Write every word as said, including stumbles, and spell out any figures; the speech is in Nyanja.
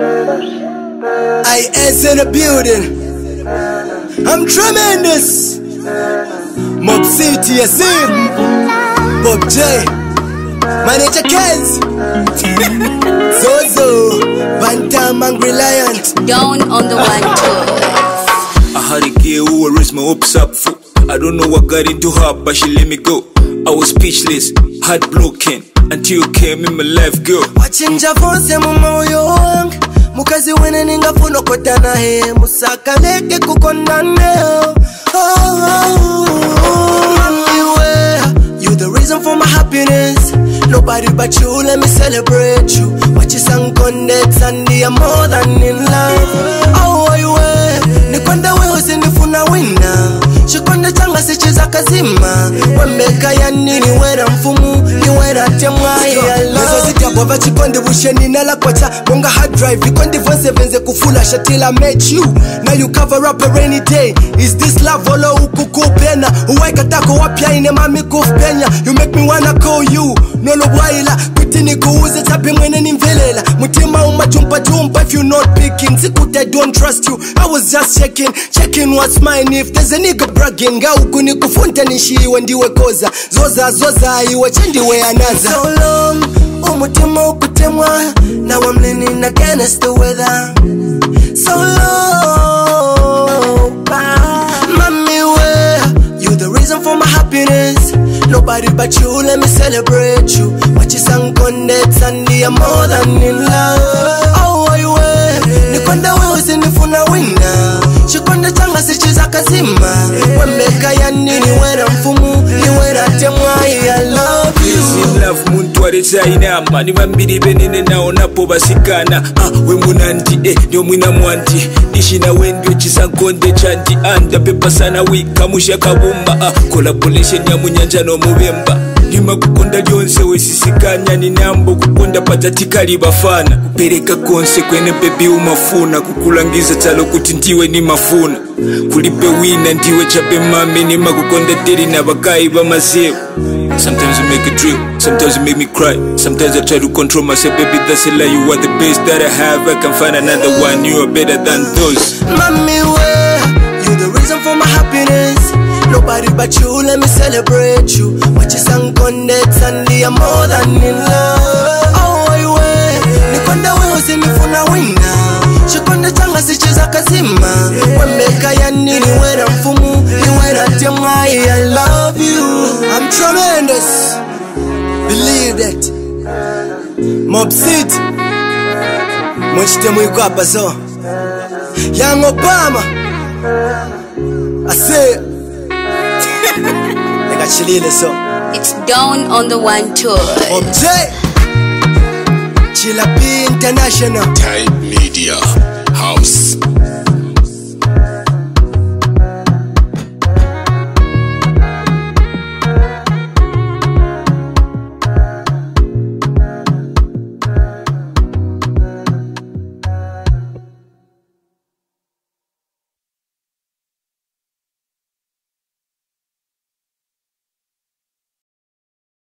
I S in the building. I'm tremendous. Mob City, you see? Bob J, Manager Kez, Zozo, Bantam, Angry Lion. Down on the one too. I had a girl who would raise my hopes up for. I don't know what got into her, but she let me go. I was speechless, heartbroken, until you came in my life, girl. Wachinja fonse mumoyo wangu, mukazi wene ningafuna kota naye, musaka leke kukondane. You the reason for my happiness. Nobody but you, let me celebrate you. Watch your song connects and they are more than in love. Oh, you ni kwenda wewe sinifuna wina. Shikonde changa sichiza kazima. Wembeka ya nini wera mfumu, ni wera temwa ya love. Mezo zika bova chikonde busheni nala kwacha. Monga hard drive, vikonde vonse venze kufula till I met you. Now you cover up a rainy day. Is this love olo ukukupena? Uwaika tako wapya ine mami kufpenya. You make me wanna call you. Nolo waila, kutini kuuze chapi mwene nimvelela. Mutima umajumpa jumpa if you not picking. Sikuta I don't trust you, I was just checking. Checking what's mine if there's a nigga bragging. Ga ukuni kufunta nishiwe ndiwe koza. Zoza zoza iwe chendiwe anaza. So long, umutima ukutemwa. Now I'm leaning against the weather. So long, mami we, you the reason for my happiness. Nobody but you, let me celebrate you. Watch your song connects and they are more than in love. Oh, you way, nikonda wewe sinifuna wina. Shikonde changa sichiza kazima. Wembeka ya nini wera mfumu, ni wera temwa. I love you. This love muntu wareza inama. Ni vambiri benene naonapo basikana. Ah, we munanti, eh, ndio mwina mwanti. Dishi na wendio chisankonde chanti. Anda pepa sana wika musha kabumba. Ah, collaboration ya munyanja no mubemba. Lima kukunda lyonse wesisikanya. Ni nambo kukunda patatikali bafana. Kupereka konse kwene baby umafuna. Kukulangiza talo kuti ndiwe ni mafuna. Kulipe wina ndiwe chape mami. Nima kukonda deri na bakai ba mazew. Sometimes you make it real, sometimes you make me cry. Sometimes I try to control myself, baby, that's a lie. You are the best that I have, I can find another one. You are better than those. Mami we, you the reason for my happiness. Nobody but you, let me celebrate you. Watch your song connects and they are more than in love. Oh, you way, nikonda wewe sinifuna wina. Shikonde changa sichiza kazima. Wembeka ya nini wera mfumu, ni wera temwa. I love you. I'm tremendous. Believe that. Mob City. Mwechite mwiko hapa so. Young Obama. I say. Nigga chilile so. It's down on the one tour. Mob J. Chilla P International. Type Media.